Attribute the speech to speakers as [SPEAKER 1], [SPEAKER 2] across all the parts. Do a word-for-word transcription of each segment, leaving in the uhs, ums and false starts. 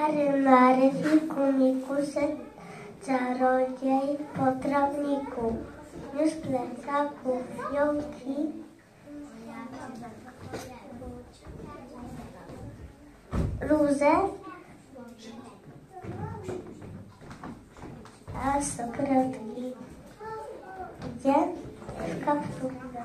[SPEAKER 1] Marynary, fiku, mikusy, czarodziej po trawniku. Już plecaków, fiołki, rózę, a Sokratki gdzie? W kapturze.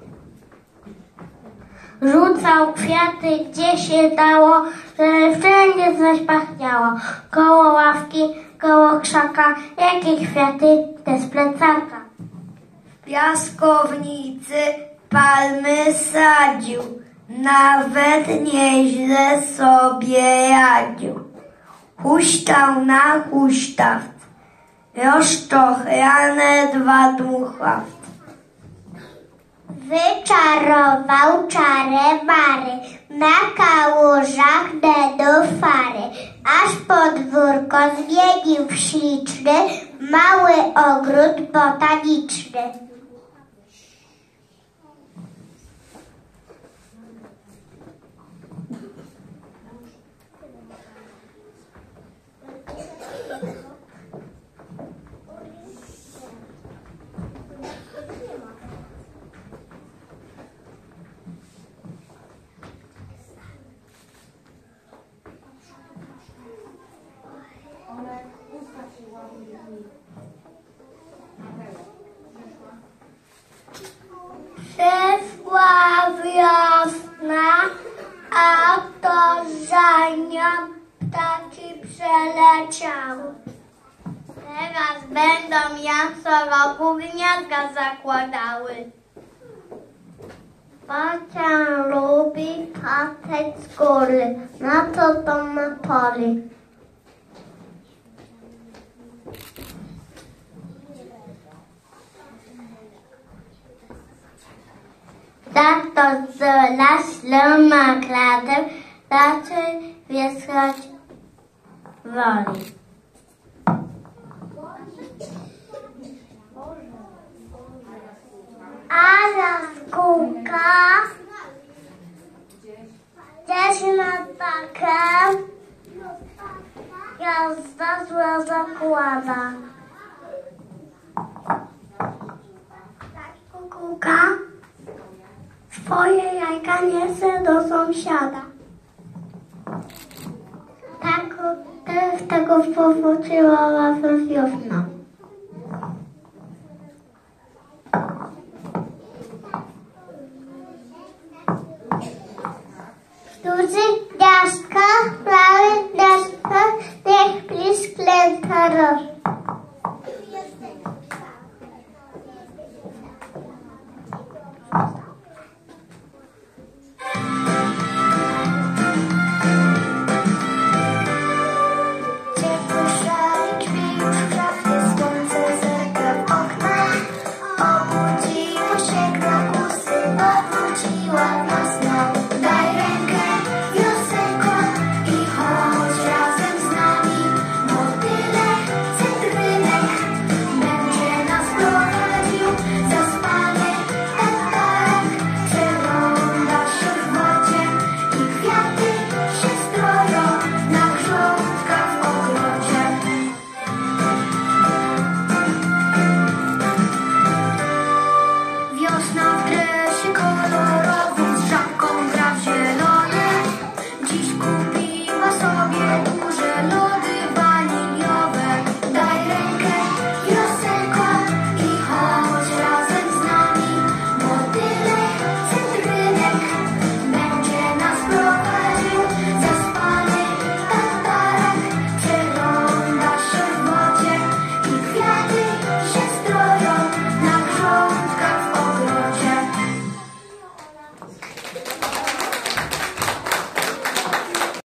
[SPEAKER 1] Rzucał kwiaty, gdzie się dało, że wszędzie coś pachniało. Koło ławki, koło krzaka, jakie kwiaty, te z plecaka.
[SPEAKER 2] W piaskownicy palmy sadził, nawet nieźle sobie radził. Huśtał na huśtaw, rozczochrane dwa dmuchaw.
[SPEAKER 1] Wyczarował czarę mary, na kałużach nedofary, aż podwórko zmienił w śliczny, mały ogród botaniczny. Przyszła wiosna, a to za nią ptaki przeleciały. Teraz będą jak co roku gniazdka zakładały. Bacia lubi patrzeć z góry, na co to na poli. Tak to zla ślema klatę, raczej wieszać woli. A jaskółka gdzieś nad takiem gniazda złe zakłada. Kukułka swoje jajka niesie do sąsiada. Tak też tego powróciła wiosna.